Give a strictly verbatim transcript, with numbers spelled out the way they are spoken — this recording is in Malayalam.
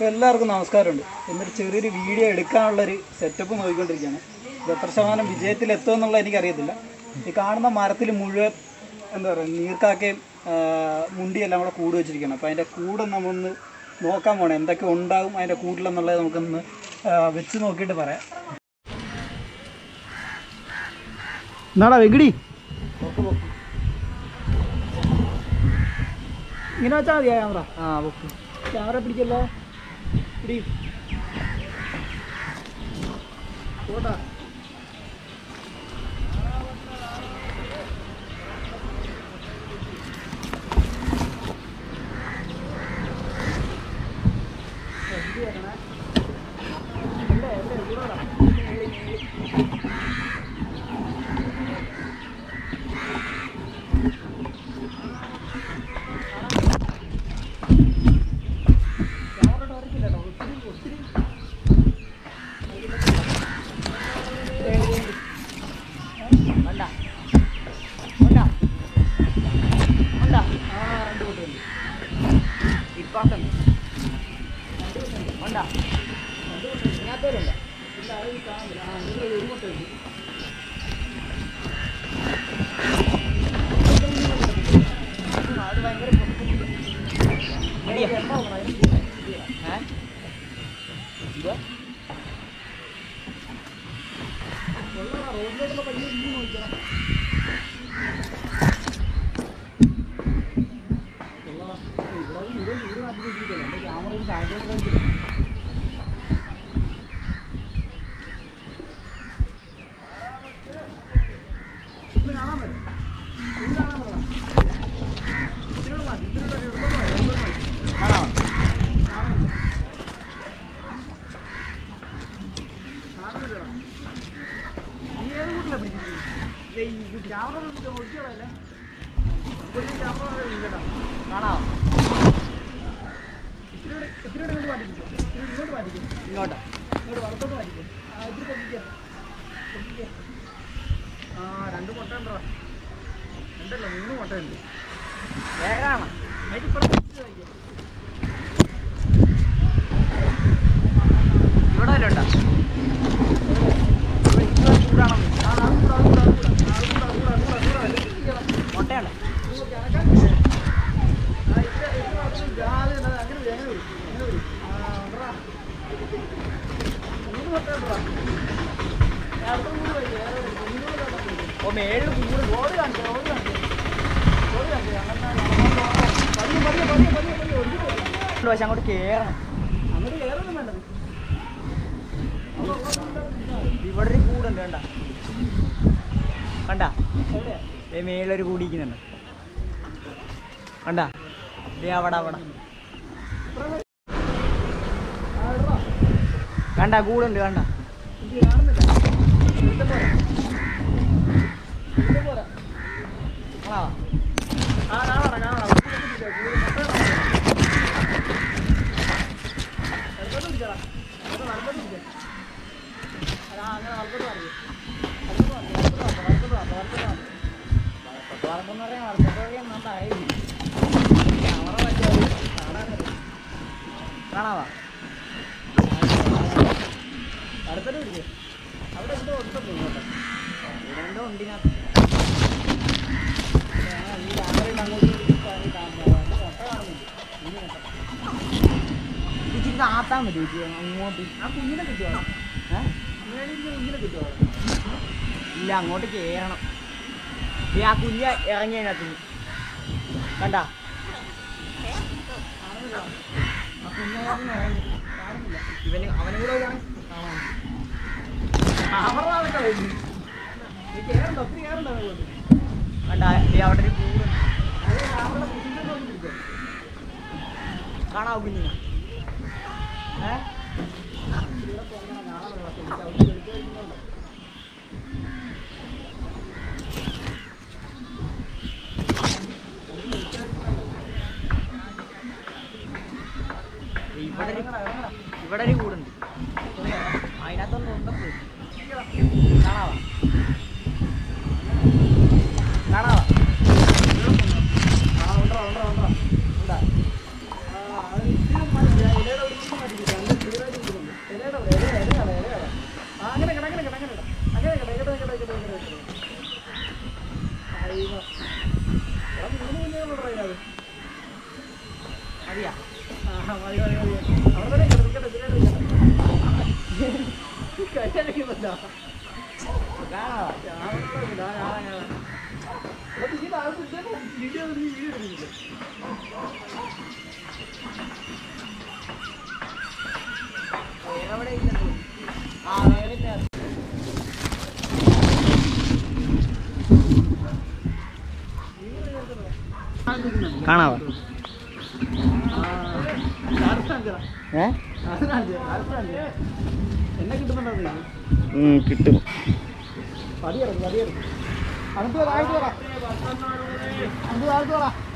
അപ്പോൾ എല്ലാവർക്കും നമസ്കാരമുണ്ട്. ഇന്നൊരു ചെറിയൊരു വീഡിയോ എടുക്കാനുള്ളൊരു സെറ്റപ്പ് നോക്കിക്കൊണ്ടിരിക്കുകയാണ്. ഇത് എത്ര ശതമാനം വിജയത്തിലെത്തുമെന്നുള്ളത് എനിക്കറിയത്തില്ല. ഈ കാണുന്ന മരത്തിൽ മുഴുവൻ എന്താ പറയുക നീർക്കാക്കയും മുണ്ടിയെല്ലാം കൂടെ കൂട് വെച്ചിരിക്കുകയാണ്. അപ്പോൾ അതിൻ്റെ കൂടെ നമ്മളൊന്ന് നോക്കാൻ പോകണം, എന്തൊക്കെ ഉണ്ടാകും അതിൻ്റെ കൂട്ടിലെന്നുള്ളത് നമുക്കൊന്ന് വെച്ച് നോക്കിയിട്ട് പറയാം. എന്നാടാ വെങ്കിടി ഇങ്ങനെ വെച്ചാൽ മതിയാ ക്യാമറ. ആ ഓക്കെ, ക്യാമറ പിടിക്കല്ലോ, പിടി പോട്ടാ. ഇങ്ങോട്ടാ ഇങ്ങോട്ട് വറുത്തോട്ട് മാറ്റിക്കും. ആ രണ്ട് മുട്ട ഉണ്ടോ? രണ്ടല്ല മൂന്ന് മുട്ട ഉണ്ട്. വേഗമാണ് ഇവിടെ വല്ല ഉണ്ടോ? മുട്ടയാണ് ഓ മേളിൽ കൂടെ റോഡ് കാണിച്ചു റോഡ് കാണിച്ചു റോഡ് കാണിച്ചു പക്ഷെ അങ്ങോട്ട് കയറണം. അങ്ങോട്ട് കയറൊന്നും വേണ്ടത്. ഇവിടെ ഒരു കൂടുണ്ട് കണ്ട കണ്ട മേളിലൊരു കൂടിയിരിക്കുന്നുണ്ട് കണ്ട അവിടെ അവിടെ കണ്ട കൂടുണ്ട് കണ്ട. കാണാവാ അടുത്തൊരു പിടിച്ചേ. അവിടെ എന്തോ ഒട്ടും പോയിക്കോട്ടെ, ഇവിടെ എന്തോ ഉണ്ടിനകത്ത് ഈ ക്യാമറയിൽ അങ്ങോട്ട് മുട്ട കാണുന്നുണ്ട്. ഇച്ചിരി താത്താൻ പറ്റും ചേച്ചി അങ്ങോട്ട്. ആ കുഞ്ഞിനെ കിട്ടുവാണോ? ഏഹ് കുഞ്ഞിനെ കിട്ടുവാണോ? ഇല്ല അങ്ങോട്ട് കയറണം. ഈ ആ കുഞ്ഞ് ഇറങ്ങി അതിനകത്ത് കണ്ട ആ കുഞ്ഞിനകത്ത് ഇറങ്ങി കാണുന്നില്ല. ഇവന് അവനും കൂടെ കാണാൻ അവരുടെ കയറണ്ടോ? ഒത്തിരി കയറണ്ടോ? കണ്ട അവിടെ ഒരു കൂട് കാണാവൂ കുഞ്ഞിനെ. ഏഹ് ഇവിടെ പോകണം കാണാൻ വെളുക്കുന്നുണ്ടോ? ഇവിടെ ഇവിടെ ഒരു കൂടുണ്ട്, അതിനകത്തൊന്നും ഉണ്ടോ കാണാവാ കാണാവാ ഉണ്ടാ ഉണ്ടാ ഉണ്ടാ ഉണ്ടാ. കാണാവോ? ഏ എന്നെ കിട്ടുന്നുണ്ടോ? കിട്ടും. പതിയിറങ്ങി പതിയിറങ്ങി അത് താഴ്ത്തു പറ അത് താഴ്ത്തു പറ